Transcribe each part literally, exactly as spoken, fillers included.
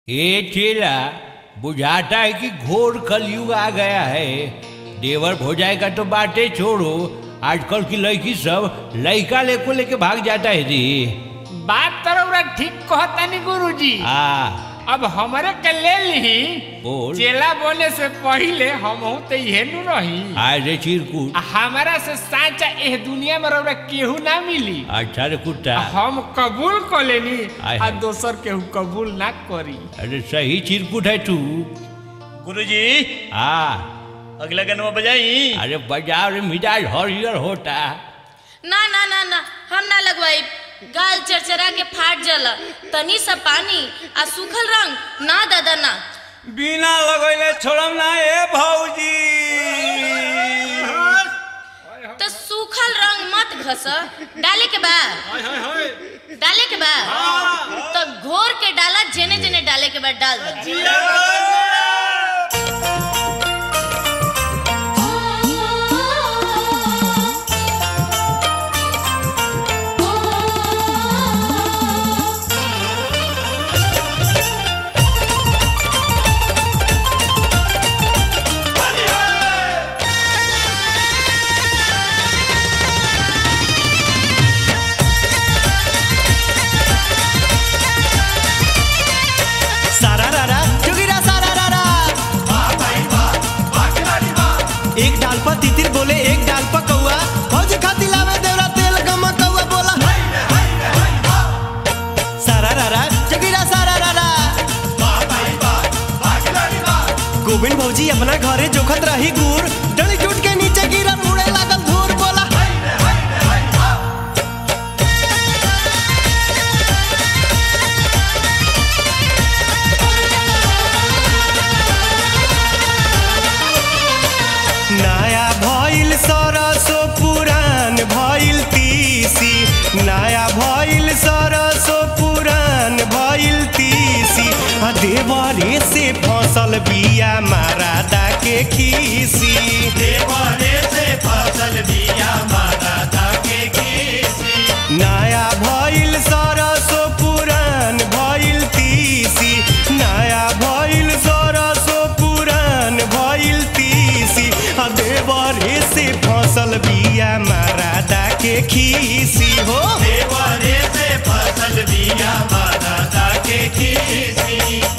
ये चेला बुझाता है कि घोर कलयुग आ गया है। देवर भोजाई का तो बातें छोड़ो, आजकल की लड़की सब लड़का लेको लेके भाग जाता है जी। बात तो ठीक कहता नहीं गुरुजी। हाँ अब हमारे के ले ली बोल। चेला बोले से पहले हम तो ये नु रही आज रे चिरकुट। हमारा से साचा एह दुनिया में रौरा केहू ना मिली। अच्छा रे कुत्ता, हम कबूल कर लेनी आय आ हाय। दोसर केहू कबूल ना करी। अरे सही चिरकुट है तू। गुरुजी हाँ अगला गनवा बजाई। अरे बजाओ रे, मिजाज हरियर होता। ना ना ना ना हम ना लगवाई। गाल चरचरा के फाट जाला, तनी सा पानी आ सूखल रंग ना दादा ना। बिना लगैले छोड़म ना ए भौजी। तो सूखल रंग मत घस, डाले के बा डाले के बा तो घोर के डाला, जेने जेने डाले के बाद डाल दे। एक डाल पर तितिर बोले, एक डाल पर कौआ, फौज खाती लावे देवरा तेल गमा कौआ बोला सारा रारा जगीरा सारा रारा। गोविंद भौजी अपना घरे जोखत रही गुड़, डली टूट के नीचे गिरा, उड़े लागल धूर बोला नया भइल सरसो पुरान भइल तीसी, नया भइल सरसो पुरान भइल तीसी, आ देवरे से फसल बिया मारादा के खीसी। देवरे से फसल बिया मारादा के खीसी। नया भइल सरसो पुरान भइल तीसी, नया भइल सरसो पुरान भइल तीसी, आ देवरे से फसल बिया मारादा के खीसी हो। देवरे से फसल बिया मारादा के खीसी।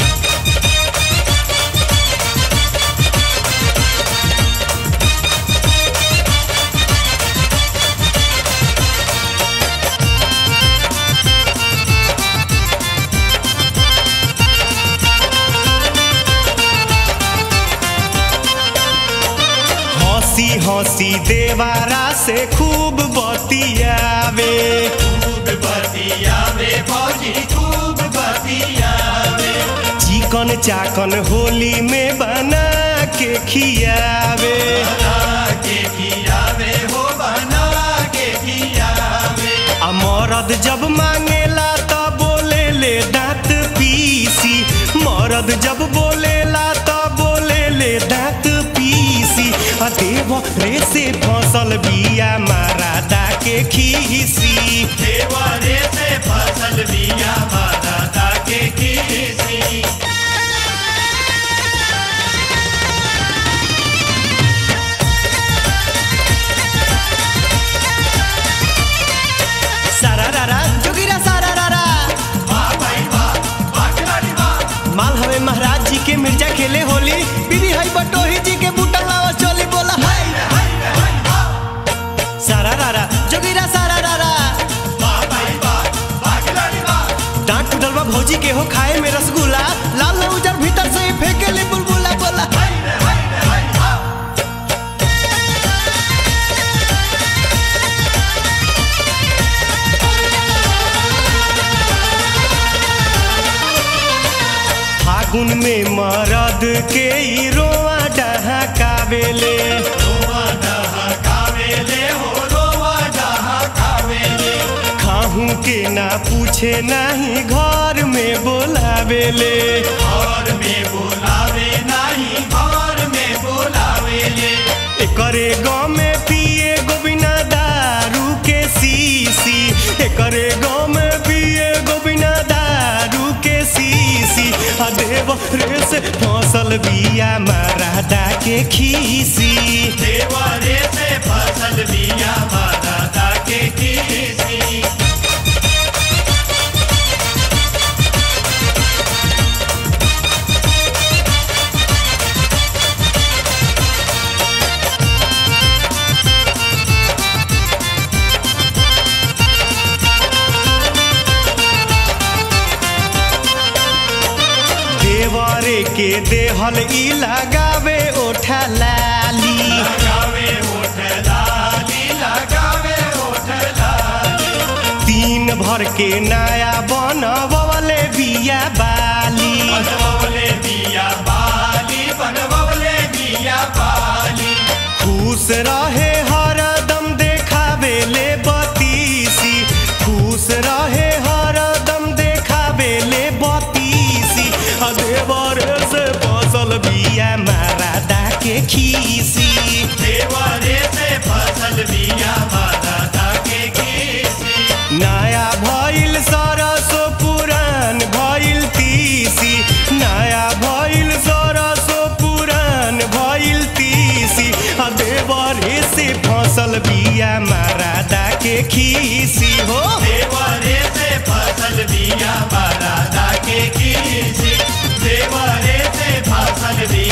हंसी हंसी देवारा से खूब बतियावे, खूब बतियावे भौजी खूब बतियावे। चिकन चाकन होली में बना के खियावे, बना के खियावे हो, बना के खियावे। आ मरद जब मांगेला तो बोले ले दांत पीसी, मरद जब बोलेला तो बोले ले दांत पीसी, आ देवरे से फसल बिया मारादा के खीसी। देवरे से फसल बिया मारादा के खीसी। सारा रारा जोगिरा सारा रारा। माल हवे महाराज जी के मिर्जा खेले होली, बीबी हई बटोही जी के बूटा लावा चोली बोला सारा रारा जोगिरा सारा रारा। डांट टूटलवा भौजी के हो खाए में रसगुल्ला, लाल न उजर भीतर से ही फेंके ले बुलबुला बोला फागुन में मरद के ई रोआ डहकावेले, रोआ डहकावेले हो, रोआ डहकावेले। खाहू के ना पूछे नहीं घर में बोलावेले, घर में बोलावे नहीं, घर में बोलावेले। एकरे गाँव में पिए गोबिना दारू के सीसी, एकरे गाँव में पिए गोबिना दारू के सीसी। देवरे से फसल बिया मरादा के खीसी देवरे से फसल बिया मरादा के खीसी देवरे के देहल ई लगावे ओठा लाली लगावे ओठ लाली लगावे ओठ लाली तीन भर के नया बनवले बिया बाली बनवले बिया बाली बनवले बिया बाली खुश रहे हरदम देखावे ले बतीसी खुश रहे हरदम देखावे ले बतीसी देवरे से फसल बिया मरादा के खीसी देवरे से फसल बिया मरादा के खीसी नया भइल सरसो पुरान भइल तीसी नया भइल सरसो पुरान भइल तीसी देवरे से फसल बिया मरादा के खीसी हो देवरे से फसल बिया मरादा के खीसी देवरे से फसल बिया